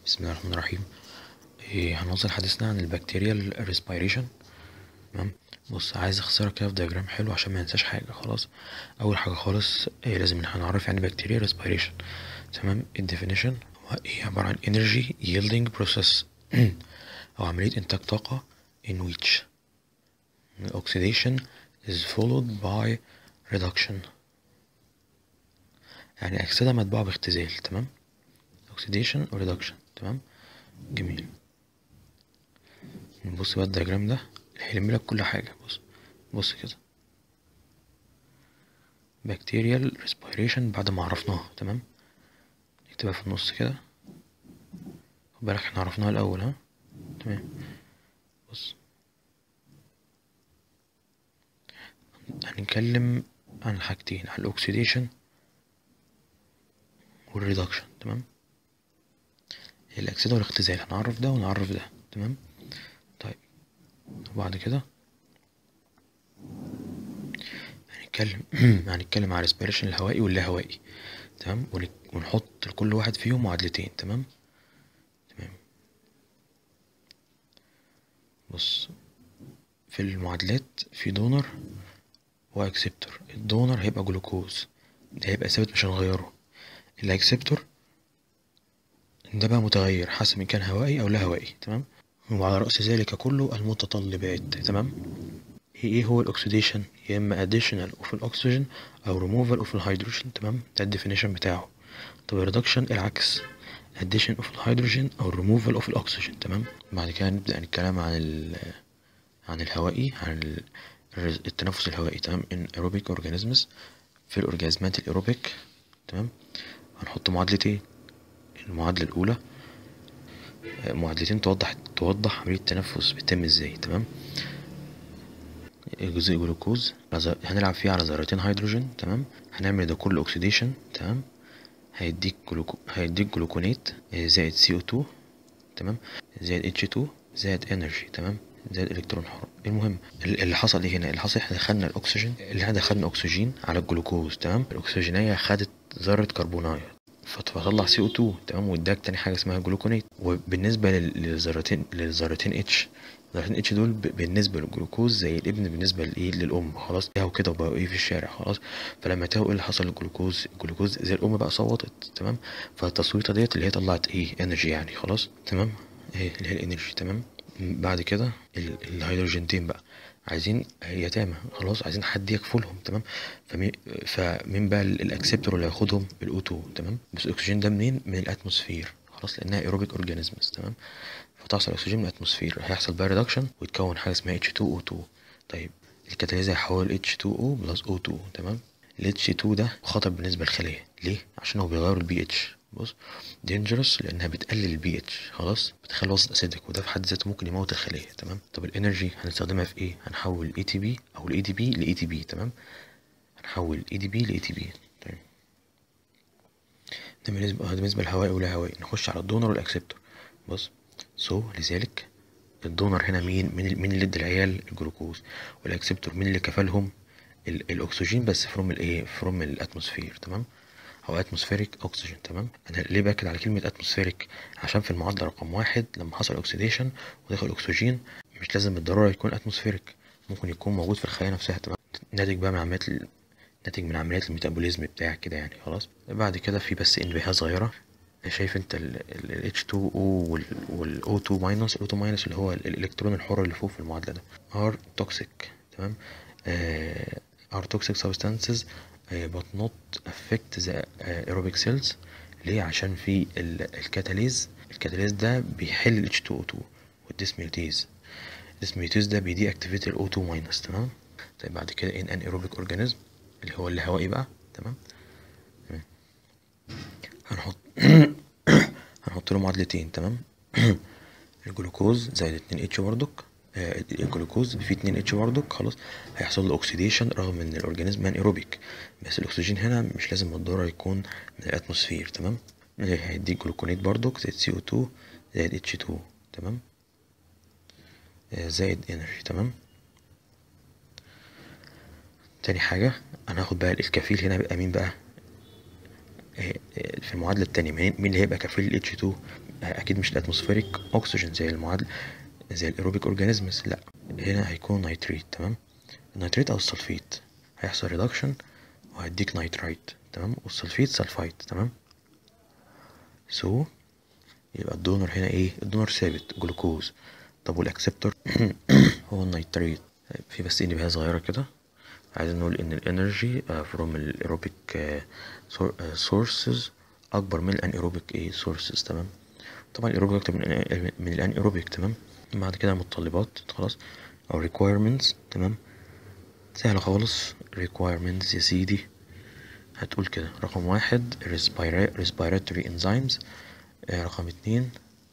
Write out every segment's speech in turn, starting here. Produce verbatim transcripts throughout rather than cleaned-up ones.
بسم الله الرحمن الرحيم. إيه هنواصل حديثنا عن البكتيريال ريسبيريشن. تمام. بص، عايز اختصرها كده في دياجرام حلو عشان ما ننساش حاجه. خلاص، اول حاجه خالص إيه لازم هنعرف يعني بكتيريا ريسبيريشن. تمام. الديفينيشن هو ايه؟ عباره عن energy yielding process او عمليه انتاج طاقه in which oxidation is followed by reduction، يعني اكسده متبوعه باختزال. تمام. oxidation و reduction. تمام. جميل. بص بقى الدياجرام ده هيلم لك كل حاجه. بص بص كده، بكتيريال ريسبيريشن بعد ما عرفناها. تمام. نكتبها في النص كده، خد بالك احنا عرفناها الاول. ها تمام. بص، هنتكلم عن حاجتين، عن الاكسيديشن والريدكشن. تمام. الاكسده والاختزال هنعرف ده ونعرف ده. تمام. طيب، وبعد كده هنتكلم هنتكلم على الريسبيريشن الهوائي واللا هوائي. تمام. ونحط لكل واحد فيهم معادلتين. تمام. تمام. بص، في المعادلات في دونر واكسبتور. الدونر هيبقى جلوكوز، ده هيبقى ثابت مش هنغيره. الاكسبتور ده بقى متغير حسب ان كان هوائي او لا هوائي. تمام. وعلى رأس ذلك كله المتطلبات. تمام. ايه هو الاكسيديشن؟ يا اما additional of الاكسجين او removal of الهيدروجين. تمام. ده الديفينيشن بتاعه. طب الريدكشن العكس، addition of الهيدروجين او removal of الاكسجين. تمام. بعد كده نبدأ نتكلم عن ال عن الهوائي، عن ال التنفس الهوائي. تمام. in aerobic organisms، في الاورجازمات الايروبيك. تمام. هنحط معادلتين. المعادلة الأولى، معادلتين توضح توضح عملية التنفس بتتم ازاي. تمام. جزيء جلوكوز هنلعب فيه على ذرتين هيدروجين. تمام. هنعمل ده كله اوكسيديشن. تمام. هيديك جلوكو هيديك جلوكونات زائد سي او اتنين. تمام. زائد اتش اتنين زائد انرجي. تمام. زائد الكترون حر. المهم اللي حصل ايه هنا، اللي حصل احنا دخلنا الاكسجين، اللي احنا دخلنا اكسجين على الجلوكوز. تمام. الاكسجينيه خدت ذره كربونايه فطلع سي او اتنين. تمام. واداك تاني حاجه اسمها جلوكونات. وبالنسبه للذرتين للذرتين اتش، ذرتين اتش دول بالنسبه للجلوكوز زي الابن بالنسبه لايه للام. خلاص، تاهوا كده وبقوا ايه في الشارع. خلاص، فلما تاهوا ايه اللي حصل للجلوكوز؟ الجلوكوز زي الام بقى صوتت. تمام. فالتصويته ديت اللي هي طلعت ايه؟ انرجي يعني. خلاص. تمام. ايه اللي هي الانرجي. تمام. بعد كده الهيدروجينتين بقى عايزين يتامى. خلاص، عايزين حد يكفلهم. تمام. فمين فمين بقى الاكسبتور اللي هياخدهم؟ الاو اتنين. تمام. بس الاكسجين ده منين؟ من الاتموسفير. خلاص، لانها ايروبيك اورجانيزمز. تمام. فتحصل اكسجين من الاتموسفير، هيحصل بقى ريدكشن ويتكون حاجه اسمها اتش اتنين او اتنين. طيب، الكاتاليز هيحول اتش اتنين او بلس او اتنين. تمام. ال اتش اتنين ده خطر بالنسبه للخليه. ليه؟ عشان هو بيغير البي اتش. بص، دينجرس لانها بتقلل البي اتش. خلاص، بتخلي الوسط اسيدك، وده في حد ذاته ممكن يموت الخليه. تمام. طب الانرجي هنستخدمها في ايه؟ هنحول اي تي بي او الاي دي بي لاي تي بي. تمام. هنحول اي دي بي لاي تي بي. طيب، ده بالنسبه بالنسبه للهوائي ولا هوائي. نخش على الدونر والاكسبتور. بص، سو so, لذلك الدونر هنا مين؟ مين مين اللي ادى العيال الجلوكوز؟ والاكسبتور مين اللي كفلهم؟ الاكسجين بس فروم الايه؟ فروم الاتموسفير. تمام. او اتموسفيريك اكسجين. تمام. انا ليه باكد على كلمه اتموسفيريك؟ عشان في المعادله رقم واحد لما حصل اوكسيديشن ودخل اكسجين مش لازم بالضروره يكون اتموسفيريك، ممكن يكون موجود في الخلايا نفسها. تمام. ناتج بقى من عمليات ال... ناتج من عمليات الميتابوليزم بتاعك كده يعني. خلاص، بعد كده في بس انبهاء صغيره. شايف انت ال اتش اتنين او وال او اتنين ماينس، ال او اتنين ماينس اللي هو الالكترون الحر اللي فوق في المعادله ده ار توكسيك. تمام. ار توكسيك سبستانسز but not affect the aerobic cells. ليه؟ عشان في الكاتاليز الكاتاليز ده بيحل ال اتش اتنين او اتنين والديسميوتيز. الديسميوتيز ده بيدي اكتيفيتي ال او اتنين ماينس. تمام. طيب، بعد كده ان ان aerobic organism اللي هو الهوائي بقى. تمام. هنحط هنحط له معادلتين. تمام. الجلوكوز زائد اتنين اتش بردك. آه الجلوكوز فيه اتنين اتش بردك. خلاص، هيحصل له اوكسيديشن رغم ان الاورجانيزم ايروبيك، بس الاكسجين هنا مش لازم بالضروره يكون من الاتموسفير. تمام. هيديك جلوكونات بردك زائد سي او اتنين زائد اتش اتنين. تمام. آه زائد انرجي. تمام. تاني حاجه هناخد بقى الكفيل هنا بقى مين بقى؟ في المعادلة التانية مين اللي هيبقى كفيل ال اتش اتنين؟ اكيد مش الاتموسفيريك اكسجين زي المعادله زي الايروبيك اورجانيزمز، لا هنا هيكون نيتريت. تمام، النيتريت او السلفيت هيحصل ريدكشن وهيديك نيترايت. تمام، والسلفيت سلفايت. تمام، سو so, يبقى الدونر هنا ايه؟ الدونر ثابت جلوكوز. طب والاكسبتور هو النيتريت. في بس انتباه صغيره كده، عايزين نقول ان الانرجي فروم الايروبيك سورسز اكبر من الانيروبيك ايه سورسز. تمام، طبعا الايروبيك اكتر من من الانيروبيك. تمام، بعد كده متطلبات خلاص او requirements. تمام، سهله خالص. requirements يا سيدي هتقول كده: رقم واحد respiratory enzymes، آه رقم اتنين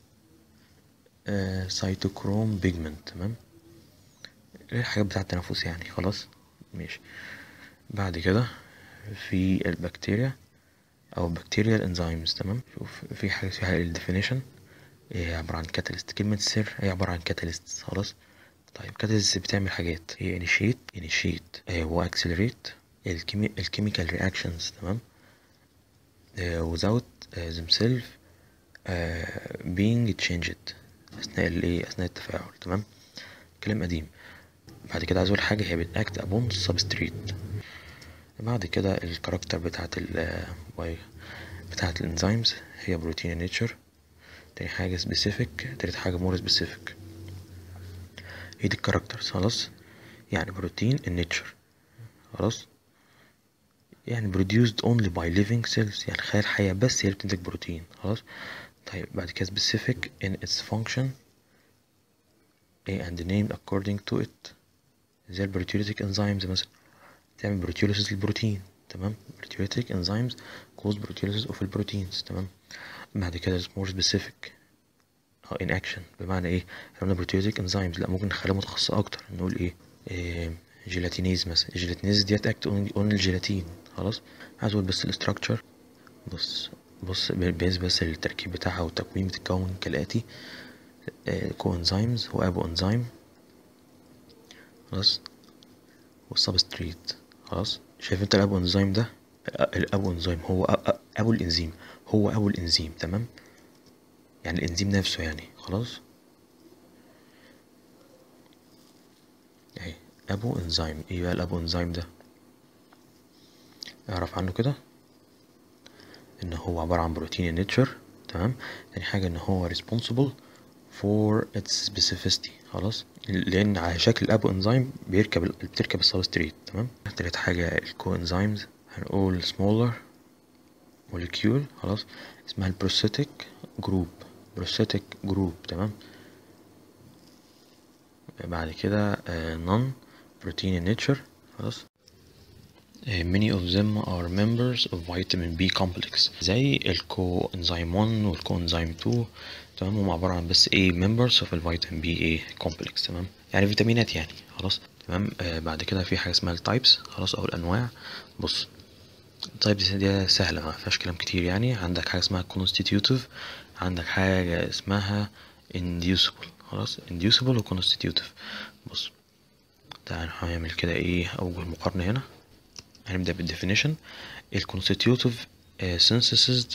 آه cytochrome pigment. تمام، الحاجات بتاعة التنفس يعني. خلاص ماشي. بعد كده في البكتيريا او bacterial enzymes. تمام، شوف في حاجه فيها الديفينيشن، هي عباره عن كاتاليست. كلمه سر هي عباره عن كاتاليست. خلاص طيب، كاتاليست بتعمل حاجات، هي initiate initiate و accelerate الكيمي الكيميكال reactions. تمام، uh, without uh, themselves uh, being changed اثناء الايه اثناء التفاعل. تمام، كلام قديم. بعد كده عايز اقول حاجه، هي بتاكت upon substrate. بعد كده الكاركتر بتاعت ال بتاعت الانزيمز هي بروتين نيتشر. تاني حاجة سبيسيفيك، تالت حاجة مور سبيسيفيك. هي دي الكاركترز. خلاص، يعني بروتين النيتشر. خلاص، يعني produced only by living cells، يعني خلايا الحية بس هي اللي بتنتج بروتين. خلاص طيب، بعد كده specific in its function and named according to it، زي البروتيوليتيك enzymes مثلا تعمل بروتيوليسيس للبروتين. تمام، proteolytic enzymes cause proteolysis of البروتينز. تمام، بعد كده more specific اه in action. بمعنى ايه؟ احنا قلنا بروتيوليتيك انزيمز، لا ممكن نخليها متخصصة اكتر، نقول ايه, إيه جيلاتينيز مثلا. الجيلاتينيز ديت اكت اون الجيلاتين. خلاص، عايز اقول بس الاستراكشر. بص بص بالنسبة بس للتركيب بتاعها والتكوين بتتكون كالاتي: إيه كو انزيمز وابو انزيم. خلاص، والسبستريت. خلاص، شايف انت الابو انزيم ده؟ الابو انزيم هو ابو الانزيم، هو ابو الانزيم. تمام، يعني الانزيم نفسه يعني. خلاص اهي ابو انزيم. ايه بقى الابو انزيم ده؟ اعرف عنه كده ان هو عبارة عن بروتين نيتشر. تمام، تاني حاجة ان هو responsible for its specificity. خلاص، لان على شكل الابو انزيم بيركب بتركب السبستريت. تمام، تالت حاجة الكو انزيمز هنقول smaller molecule. خلاص، اسمها البروستاتيك جروب. بروستاتيك جروب. تمام، بعد كده non protein nature. خلاص، many of them are members of vitamin B complex زي الكو انزيم واحد والكو انزيم اتنين. تمام، هم عبارة عن بس ايه members of الفيتامين بي ايه complex. تمام، يعني فيتامينات يعني. خلاص تمام. آه بعد كده في حاجة اسمها التايبس. خلاص، او الانواع. بص التايبس دي سهلة ما فيهاش كلام كتير يعني. عندك حاجة اسمها constitutive، عندك حاجة اسمها inducible. خلاص، inducible و constitutive. بص تعال هنعمل كده ايه اول مقارنة هنا. هنبدأ بالديفينيشن. ال constitutive uh, synthesized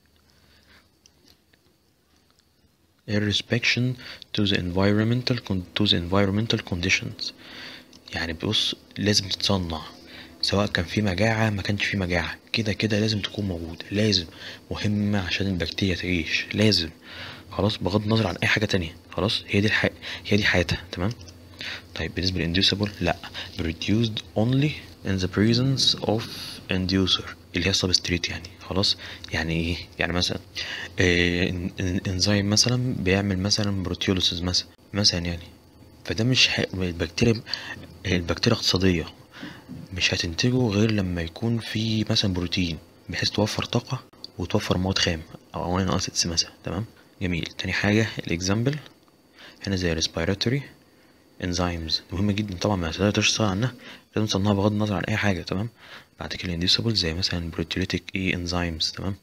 in respect to the environmental to the environmental conditions. يعني بص لازم تتصنع سواء كان في مجاعة ما كانش في مجاعة، كده كده لازم تكون موجودة، لازم مهمة عشان البكتيريا تعيش، لازم. خلاص، بغض النظر عن اي حاجة تانية. خلاص، هي دي الح... هي دي حياتها. تمام. طيب بالنسبة للانديوسبل، لا produced only in the presence of inducer اللي هي substrate يعني. خلاص، يعني ايه؟ يعني مثلا إيه انزيم مثلا بيعمل مثلا بروتيوليسيس مثلا مثلا يعني. فده مش ح... البكتيريا البكتيريا اقتصادية، مش هتنتجه غير لما يكون في مثلا بروتين بحيث توفر طاقة وتوفر مواد خام او امينو اسيدز مثلا. تمام، جميل. تاني حاجة الاكزامبل هنا زي respiratory انزيمز، مهمة جدا طبعا، ما تقدرش تستغنى عنها، لازم تصنعها بغض النظر عن اي حاجة. تمام، بعد كده الانديوسبل زي مثلا بروتيوليتيك اي انزيمز. تمام،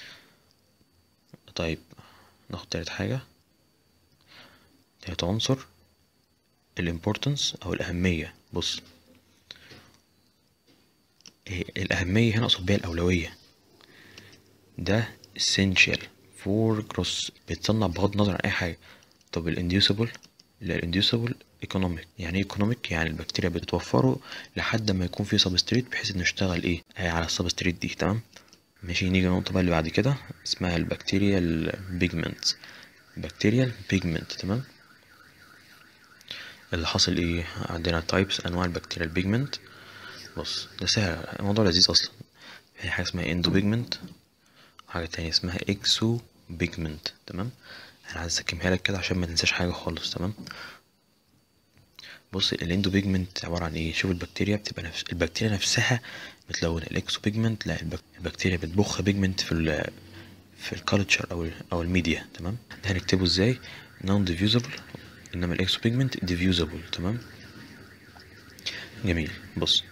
طيب ناخد تالت حاجة، تالت عنصر الامبورتنس او الاهمية. بص إيه الاهمية هنا؟ اقصد بيها الاولوية. ده essential فور جروس، بيتصنع بغض النظر عن اي حاجه. طب الانديوسبل، لا الانديوسبل ايكونوميك. يعني ايه ايكونوميك؟ يعني البكتيريا بتوفره لحد ما يكون في سبستريت بحيث انه يشتغل ايه آه على السبستريت دي. تمام ماشي. نيجي للنقطه بقى اللي بعد كده، اسمها البكتيريال بيجمنت. بكتيريال بيجمنت تمام. اللي حاصل ايه عندنا؟ تايبس، انواع البكتيريال بيجمنت. بص ده سهل، الموضوع لذيذ اصلا. في حاجه اسمها اندو بيجمنت، وحاجه تانية اسمها اكسو بيجمنت. تمام انا عايز اسكمها لك كده عشان ما تنساش حاجه خالص. تمام بص الاندو بيجمنت عباره عن ايه؟ شوف البكتيريا بتبقى نفس البكتيريا نفسها متلونه. الاكسو بيجمنت لا، البك... البكتيريا بتبخ بيجمنت في ال في الكالتشر او ال او الميديا. تمام ده هنكتبه ازاي؟ نون ديفيوزبل، انما الاكسو بيجمنت ديفيوزبل. تمام جميل. بص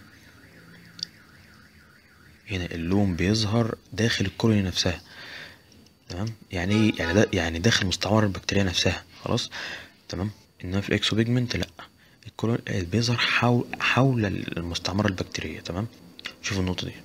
هنا اللون بيظهر داخل الكولوني نفسها. تمام يعني ايه؟ يعني ده يعني داخل مستعمرة البكتيريا نفسها خلاص. تمام انما في الاكسو بيجمنت لا، الكولون بيظهر حول حول المستعمرة البكتيرية. تمام شوف النقطة دي،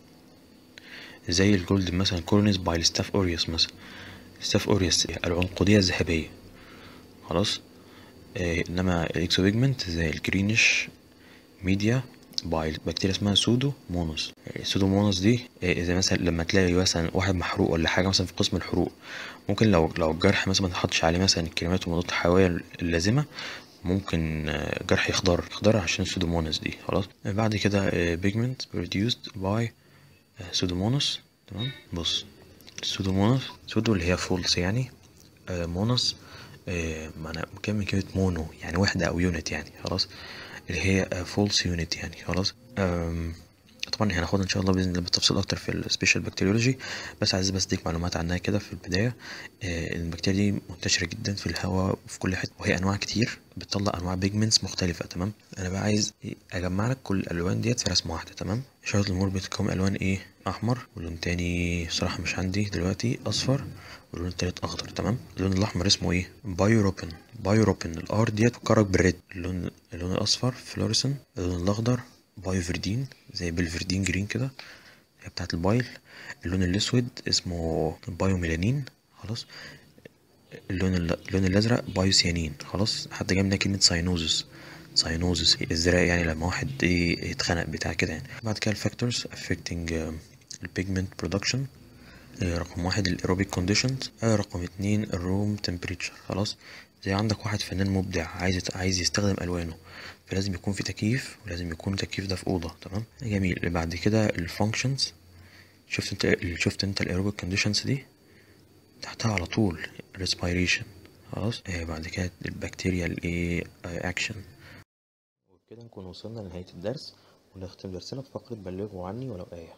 زي الجولد مثلا كولونيز باي الستاف اوريوس مثلا. ستاف اوريوس العنقودية الذهبية خلاص. آه انما الاكسو بيجمنت زي الجرينش ميديا باي بكتيريا اسمها سودو مونوس. السودو مونوس دي زي مثلا لما تلاقي مثلا واحد محروق ولا حاجه مثلا في قسم الحروق، ممكن لو لو الجرح مثلا ما تحطش عليه مثلا الكريمات والمضادات الحيويه اللازمه، ممكن جرح يخضر يخضر عشان السودوموناس دي خلاص. بعد كده بيجمنت produced باي سودوموناس. تمام بص السودوموناس، سودو اللي هي فولس يعني، مونوس معنى كلمة كلمة مونو يعني وحدة أو يونت يعني خلاص، اللي هي فولس يونت يعني خلاص. طبعا هناخدها ان شاء الله باذن الله بالتفصيل اكتر في السبيشال بكتيريولوجي، بس عايز بس اديك معلومات عنها كده في البدايه. آه البكتيريا دي منتشره جدا في الهواء وفي كل حته، وهي انواع كتير بتطلع انواع بيجمنتس مختلفه. تمام انا بقى عايز اجمع لك كل الالوان ديت في رسمه واحده. تمام اشاره المرور بتكون الوان ايه؟ احمر، ولون تاني صراحه مش عندي دلوقتي اصفر، واللون التالت اخضر. تمام اللون الاحمر اسمه ايه؟ بايوروبين. بايوروبين الار ديت بتكرك بالريد. اللون اللون الاصفر فلوريسن. اللون الاخضر بايوفردين زي بالفردين جرين كده هي بتاعت البايل. اللون الاسود اسمه بايوميلانين خلاص. اللون اللون الازرق بايوسيانين خلاص. حتى جاي منها كلمه ساينوزس. ساينوزس الازرق يعني لما واحد ايه يتخنق بتاع كده يعني. بعد كده الفاكتورز affecting البيجمنت برودكشن. رقم واحد الايروبيك كونديشنز. رقم اتنين الروم تمبريتشر خلاص. زي عندك واحد فنان مبدع عايز عايز يستخدم الوانه، فلازم يكون في تكييف، ولازم يكون التكييف ده في اوضه. تمام جميل. بعد كده الفانكشنز. شفت انت شفت انت الايروبيك كونديشنز دي تحتها على طول respiration خلاص. آه بعد كده البكتيريال ايه اكشن. وبكده نكون وصلنا لنهايه الدرس، ونختم درسنا بفقره بلغوا عني ولو ايه.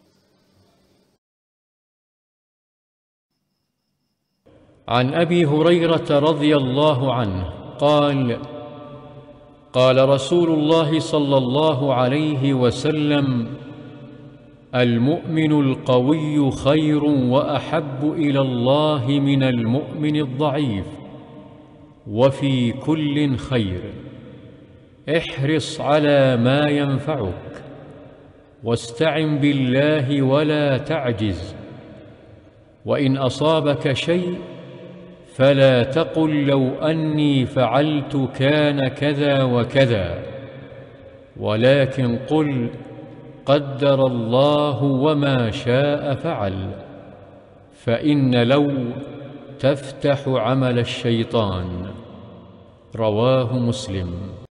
عن أبي هريرة رضي الله عنه قال: قال رسول الله صلى الله عليه وسلم: المؤمن القوي خير وأحب إلى الله من المؤمن الضعيف، وفي كل خير. احرص على ما ينفعك، واستعن بالله ولا تعجز، وإن أصابك شيء فلا تقل لو أني فعلت كان كذا وكذا، ولكن قل قدر الله وما شاء فعل، فإن لو تفتح عمل الشيطان. رواه مسلم.